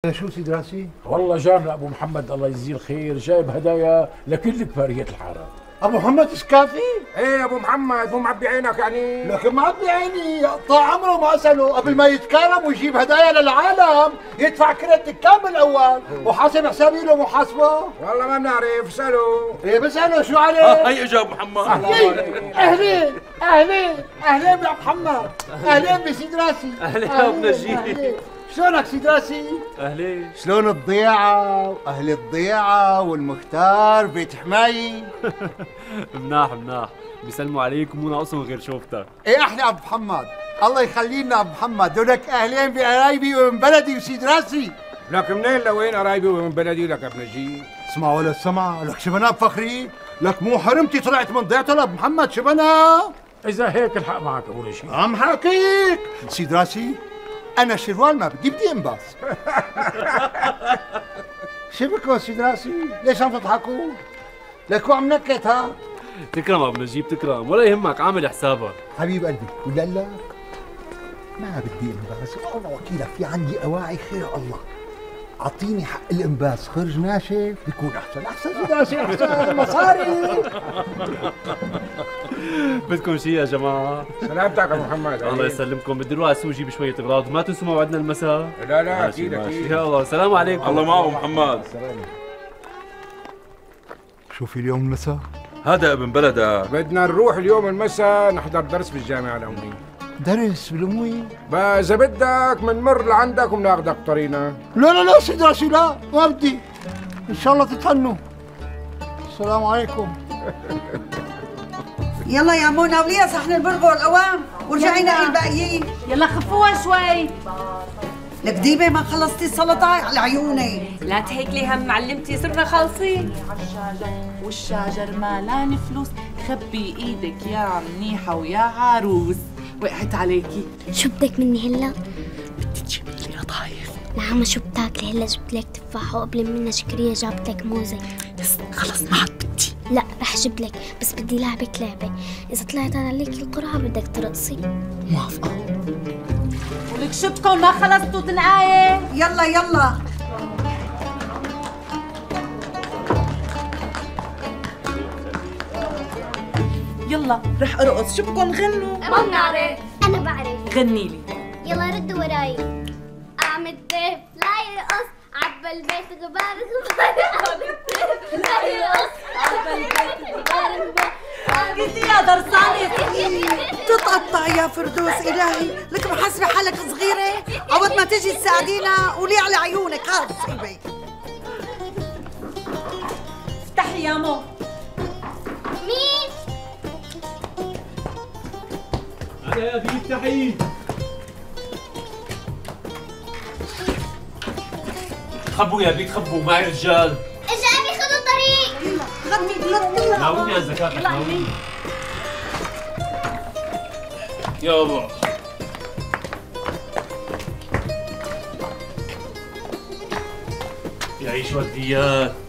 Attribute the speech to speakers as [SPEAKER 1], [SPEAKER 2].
[SPEAKER 1] شو سيد راسي؟
[SPEAKER 2] والله جارنا ابو محمد الله يجزيه الخير جايب هدايا لكل كبارية الحارة.
[SPEAKER 1] ابو محمد اسكافي؟
[SPEAKER 2] ايه ابو محمد مو معبي عينك يعني؟
[SPEAKER 1] لكن معبي عيني، طال عمره ما اساله قبل ما يتكرم ويجيب هدايا للعالم يدفع كريدت كامل اول وحاسب حسابي له محاسبه.
[SPEAKER 2] والله ما بنعرف، اساله.
[SPEAKER 1] ايه بساله شو عليه؟
[SPEAKER 3] هي اجا ابو محمد.
[SPEAKER 1] اهلين اهلين اهلين يا محمد، اهلين بسيد راسي.
[SPEAKER 3] اهلين يا ابو نجيب.
[SPEAKER 1] شلونك سيد راسي؟
[SPEAKER 3] اهلين.
[SPEAKER 1] شلون الضيعة واهل الضيعة والمختار بيت حماي؟
[SPEAKER 3] مناح مناح، بيسلموا عليك ومو ناقصهم غير شوفتك.
[SPEAKER 1] ايه احلى ابو محمد، الله يخلي لنا ابو محمد، دولك اهلين بقرايبي ومن بلدي وسيد راسي.
[SPEAKER 2] لك منين لوين قرايبي ومن بلدي لك يا ابن نجيب؟
[SPEAKER 1] اسمع ولا السمع، لك شبنا بفخري، لك مو حرمتي طلعت من ضيعته لابو محمد شبنا.
[SPEAKER 2] اذا هيك الحق معك ابو نجيب.
[SPEAKER 1] عم حاكيك سيد راسي، انا شروال ما بدي انباس. شبكوا سيد راسي، ليش عم تضحكوا؟ لكوا عم نكت ها؟
[SPEAKER 3] تكرم ابو نجيب تكرم، ولا يهمك عامل حسابك.
[SPEAKER 1] حبيب قلبي، ولا لا ما بدي انباس، والله وكيلك في عندي اواعي خير الله. اعطيني حق الانباس، خرج ناشف بيكون احسن، احسن سيد راسي، احسن مصاري.
[SPEAKER 3] بدكم شيء يا جماعه؟
[SPEAKER 2] سلامتك يا محمد.
[SPEAKER 3] الله يسلمكم، بدي اروح اسوق جيب شويه اغراض، وما تنسوا موعدنا المساء.
[SPEAKER 2] لا لا اكيد اكيد.
[SPEAKER 3] يا الله، السلام عليكم.
[SPEAKER 4] الله معه محمد.
[SPEAKER 1] شوفي اليوم المساء
[SPEAKER 4] هذا ابن بلدك.
[SPEAKER 2] بدنا نروح اليوم المساء نحضر درس بالجامعة الأموية.
[SPEAKER 1] درس بالأموية؟
[SPEAKER 2] بقى إذا بدك منمر لعندك وبناخدك طريقنا.
[SPEAKER 1] لا لا لا سيد راسي، لا ما بدي، إن شاء الله تتهنوا. السلام عليكم.
[SPEAKER 5] يلا يا منى وليها صحن البرغل قوام ورجعي نقي الباقيين.
[SPEAKER 6] يلا خفوها شوي.
[SPEAKER 5] الكديبه ما خلصتي السلطه على عيوني.
[SPEAKER 6] لا تهيكلي هم معلمتي، صرنا خالصين. والشاجر مالان فلوس، خبي ايدك يا منيحه ويا عروس، وقعت عليكي.
[SPEAKER 7] شو بدك مني هلا؟
[SPEAKER 6] بدي تجيبي لي قطايف.
[SPEAKER 7] نعم شو بتاكلي هلا؟ جبت لك تفاحه وقبل منها شكريه جابت لك موزه.
[SPEAKER 6] بس خلص ما عاد بدي.
[SPEAKER 7] لا رح اجيب لك، بس بدي لعبك لعبه، اذا طلعت عليك القرعه بدك ترقصي.
[SPEAKER 6] موافقه. ولك شو بدكم ما خلصتوا تنقايه؟
[SPEAKER 5] يلا يلا. يلا رح ارقص، شو بدكم غنوا؟
[SPEAKER 7] ما بنعرف. انا بعرف.
[SPEAKER 6] غني لي.
[SPEAKER 7] يلا ردوا وراي. اعمل ضيف لا يرقص، عبى البيت غبار غبار، اعمل ضيف لا يرقص، عبى البيت غبار غبار.
[SPEAKER 5] قلتي يا درسانة تتقطع يا فردوس إلهي، لك محسبة حالك صغيرة عوض ما تجي تساعدينا ولي على عيونك. هاد صيبي
[SPEAKER 6] افتحي يا مو.
[SPEAKER 7] مين؟
[SPEAKER 3] أنا يا بي افتحي. تخبوا يا بي تخبوا، معي رجال.
[SPEAKER 7] اجاني خذوا الطريق.
[SPEAKER 5] غني
[SPEAKER 3] ناولني يا الزكاة ناولني. يابا يعيش وديات.